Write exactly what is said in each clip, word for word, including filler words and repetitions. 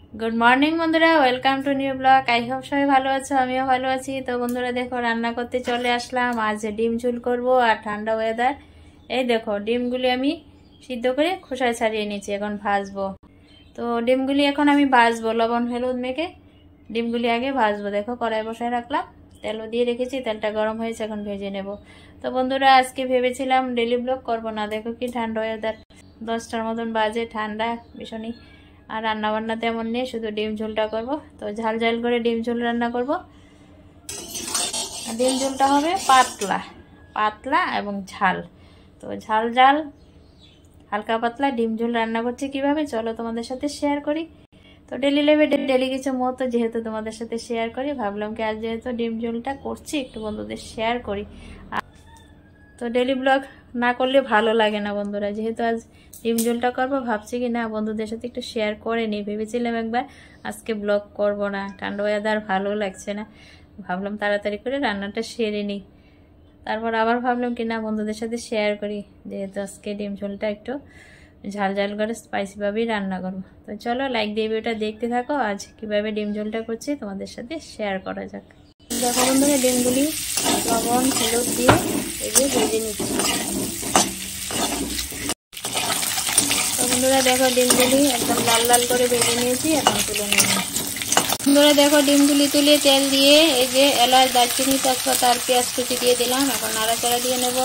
Good morning बंधुरा welcome to new vlog. I hope सबाई भालो आछो, आमिও ভালো আছি। তো বন্ধুরা দেখো রান্না করতে চলে আসলাম। আজ ডিম ঝোল করব আর ঠান্ডা ওয়েদার। এই দেখো ডিমগুলি আমি সিদ্ধ করে খোসা ছাড়িয়ে নিয়েছি, এখন ভাজবো। তো ডিমগুলি এখন আমি ভাজবো লবণ হলুদ মেখে। ডিমগুলি আগে ভাজবো। দেখো কড়াই বসায় রাখলাম, তেলও দিয়ে রেখেছি, তেলটা গরম হয়েছে, এখন ভেজে নেব। তো বন্ধুরা আজকে ভেবেছিলাম ডেলি ব্লগ করব না, দেখো কি ঠান্ডা ওয়েদার, দশটার মতন বাজে, ঠান্ডা ভীষণই। আর রান্না বান্না তেমন নেই, শুধু ডিম ঝোলটা করব। তো ঝাল ঝাল করে ডিম ঝোল রান্না করব। ডিম ঝোলটা হবে পাতলা পাতলা এবং ঝাল। তো ঝাল ঝাল হালকা পাতলা ডিম ঝোল রান্না করছি কিভাবে, চলো তোমাদের সাথে শেয়ার করি। তো ডেলি লেভে ডেলি কিছু মতো যেহেতু তোমাদের সাথে শেয়ার করি, ভাবলাম কি আজ যেহেতু ডিম ঝোলটা করছি একটু বন্ধুদের শেয়ার করি। তো ডেলি ব্লগ না করলে ভালো লাগে না বন্ধুরা, যেহেতু আজ ডিম ঝোলটা করবো ভাবছি কি না বন্ধুদের সাথে একটু শেয়ার করে নিই। ভেবেছিলাম একবার আজকে ব্লগ করব না, ঠান্ডা ওয়েদার ভালো লাগছে না, ভাবলাম তাড়াতাড়ি করে রান্নাটা সেরে নিই। তারপর আবার ভাবলাম কি না বন্ধুদের সাথে শেয়ার করি, যেহেতু আজকে ডিম ঝোলটা একটু ঝাল ঝাল করে স্পাইসিভাবেই রান্না করবো। তো চলো লাইক দিয়ে ভিডিওটা দেখতে থাকো, আজ কিভাবে ডিম ঝোলটা করছি তোমাদের সাথে শেয়ার করা যাক। দেখো বন্ধুরা ডিমগুলি লবণ হলুদ দিয়ে এই যে ভেজে নিচ্ছি। তো বন্ধুরা দেখো ডিমগুলি একদম লাল লাল করে ভেজে নিয়েছি, এখন তুলে নেব। বন্ধুরা দেখো ডিমগুলি তুলে তেল দিয়ে এই যে এলাচ দারচিনি তেজপাতা আর পেঁয়াজ কুচি দিয়ে দিলাম, এখন নাড়াচাড়া দিয়ে নেব।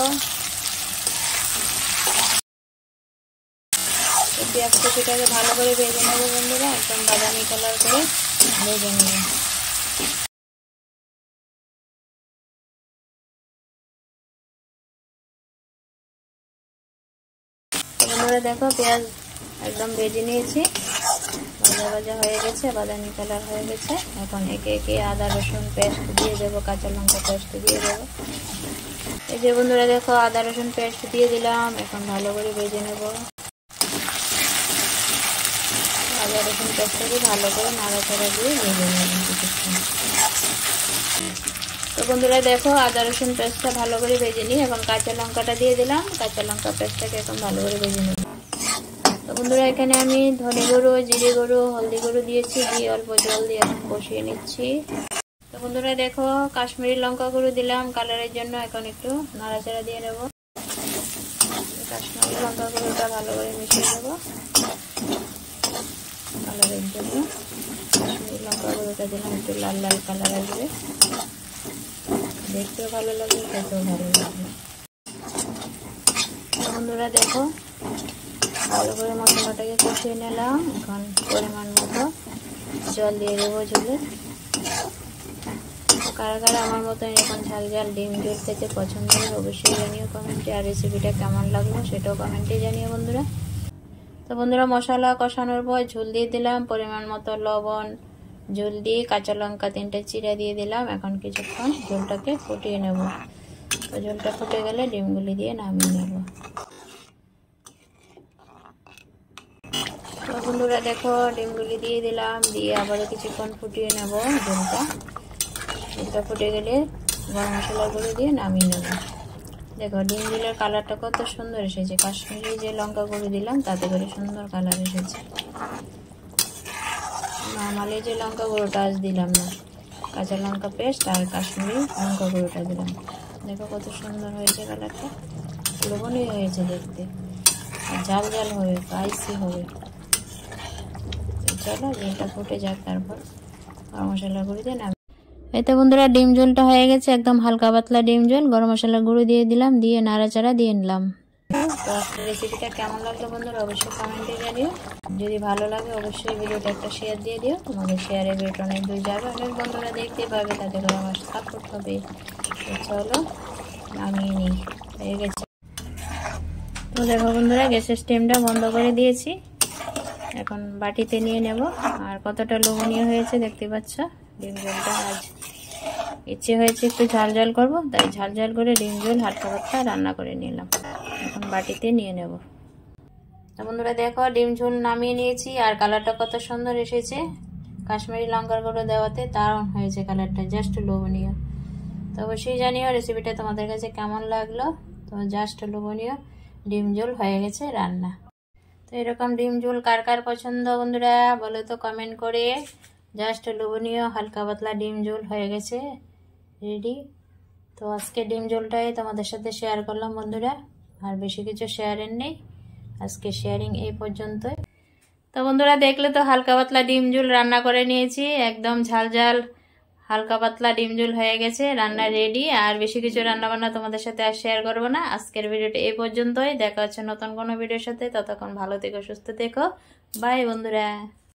পেঁয়াজ কুচিটাকে ভালো করে ভেজে নেব বন্ধুরা, একদম বাদামি কালার করে ভেজে নেব। বন্ধুরা দেখো পেঁয়াজ একদম ভেজে নিয়েছি, ভাজা ভাজা হয়ে গেছে, বাদামি কালার হয়ে গেছে। এখন একে একে আদা রসুন পেস্ট দিয়ে দেবো, কাঁচা লঙ্কা পেস্ট দিয়ে দেবো। এই যে বন্ধুরা দেখো আদা রসুন পেস্ট দিয়ে দিলাম, এখন ভালো করে ভেজে নেব। আদা রসুন পেস্টটাকে ভালো করে নাড়াচাড়া দিয়ে ভেজে নেব কিছুক্ষণ। তো বন্ধুরা দেখো আদা রসুন পেস্টটা ভালো করে ভেজে নিই, এখন কাঁচা লঙ্কাটা দিয়ে দিলাম, কাঁচা লঙ্কা পেস্টটাকে এখন ভালো করে ভেজে নেব। তো বন্ধুরা এখানে আমি ধনে গুঁড়ো জিরে গুঁড়ো হলদি গুঁড়ো দিয়েছি, দিয়ে অল্প জল দিয়ে এখন কষিয়ে নিচ্ছি। তো বন্ধুরা দেখো কাশ্মীরি লঙ্কা গুঁড়ো দিলাম কালারের জন্য, এখন একটু নাড়াচাড়া দিয়ে নেব। কাশ্মীরি লঙ্কা গুঁড়োটা ভালো করে মিশিয়ে দেবো কালারের জন্য। কাশ্মীরি লঙ্কা গুঁড়োটা দিলাম, একটু লাল লাল কালার আসবে, দেখতেও ভালো লাগবে, খেতেও ভালো লাগবে। বন্ধুরা দেখো ভালো করে মশলাটাকে কষিয়ে নিলাম, এখন পরিমাণ মতো জল দিয়ে দেবো ঝোলে। কারা কারা আমার মতো এখন ঝাল ঝাল ডিম ঝোল খেতে পছন্দ করে অবশ্যই জানিও কমেন্টে, আর রেসিপিটা কেমন লাগলো সেটাও কমেন্টে জানিও বন্ধুরা। তো বন্ধুরা মশলা কষানোর পর ঝোল দিয়ে দিলাম, পরিমাণ মতো লবণ, ঝোল দিয়ে কাঁচা লঙ্কা তিনটে চিড়া দিয়ে দিলাম। এখন কিছুক্ষণ ঝোলটাকে ফুটিয়ে নেব। তো ঝোলটা ফুটে গেলে ডিমগুলি দিয়ে নামিয়ে নেব। তো বন্ধুরা দেখো ডিমগুলি দিয়ে দিলাম, দিয়ে আবারও কিছুক্ষণ ফুটিয়ে নেব ঝোলটা। ঝোলটা ফুটে গেলে গরম মশলা গুঁড়ো দিয়ে নামিয়ে নেব। দেখো ডিম ঝোলের কালারটা কত সুন্দর এসেছে, কাশ্মীরি যে লঙ্কা গুঁড়ো দিলাম তাতে করে সুন্দর কালার এসেছে। নর্মালি যে লঙ্কা গুঁড়োটা আজ দিলাম না, কাঁচা লঙ্কা পেস্ট আর কাশ্মীরি লঙ্কা গুঁড়োটা দিলাম। দেখো কত সুন্দর হয়েছে কালারটা, লোভনীয় হয়েছে দেখতে, আর ঝাল ঝাল হবে, স্পাইসি হবে। চলো ঝোলটা ফুটে যাক, তারপর গরম মশলা গুঁড়ো দিয়ে নাম। এতে বন্ধুরা ডিম ঝোলটা হয়ে গেছে, একদম হালকা পাতলা ডিম ঝোল। গরম মশলা গুঁড়ো দিয়ে দিলাম, দিয়ে নাড়াচাড়া দিয়ে নিলাম। তো রেসিপিটা কেমন লাগলো বন্ধুরা অবশ্যই কমেন্টে জানিও। যদি ভালো লাগে অবশ্যই ভিডিওটা একটা শেয়ার দিয়ে দিও, তোমাদের শেয়ারে ভিডিওটা অনেক দূর যাবে, অনেক বন্ধুরা দেখতে পাবে, তাতে করে আমার সাপোর্ট হবে। তো চলো নামিয়ে নিই, হয়ে গেছে। তো দেখো বন্ধুরা গ্যাসের স্টিমটা বন্ধ করে দিয়েছি, এখন বাটিতে নিয়ে নেব। আর কতটা লোভনীয় হয়েছে দেখতে পাচ্ছ ডিম ঝোলটা। আজ ইচ্ছে হয়েছে একটু ঝাল ঝাল করবো, তাই ঝাল ঝাল করে ডিম ঝোল হালকা পাতলা রান্না করে নিলাম, এখন বাটিতে নিয়ে নেব। তো বন্ধুরা দেখো ডিম ঝোল নামিয়ে নিয়েছি, আর কালারটা কত সুন্দর এসেছে কাশ্মীরি লঙ্কার গুঁড়ো দেওয়াতে, দারুণ হয়েছে কালারটা, জাস্ট লোভনীয়। তো অবশ্যই জানিও রেসিপিটা তোমাদের কাছে কেমন লাগলো। তো জাস্ট লোভনীয় ডিম ঝোল হয়ে গেছে রান্না। তো এরকম ডিম ঝোল কার কার পছন্দ বন্ধুরা বলো তো কমেন্ট করে। জাস্ট লোভনীয় হালকা পাতলা ডিম ঝোল হয়ে গেছে রেডি। তো আজকে ডিম ঝোলটাই তোমাদের সাথে শেয়ার করলাম বন্ধুরা, আর বেশি কিছু শেয়ারের নেই, আজকে শেয়ারিং এই পর্যন্তই। তো বন্ধুরা দেখলে তো হালকা পাতলা ডিম ঝোল রান্না করে নিয়েছি, একদম ঝাল ঝাল হালকা পাতলা ডিম ঝোল হয়ে গেছে, রান্না রেডি। আর বেশি কিছু রান্না বান্না তোমাদের সাথে আর শেয়ার করবো না। আজকের ভিডিওটা এই পর্যন্তই, দেখা হচ্ছে নতুন কোনো ভিডিওর সাথে। ততক্ষণ ভালো থেকো, সুস্থ থেকো, বাই বন্ধুরা।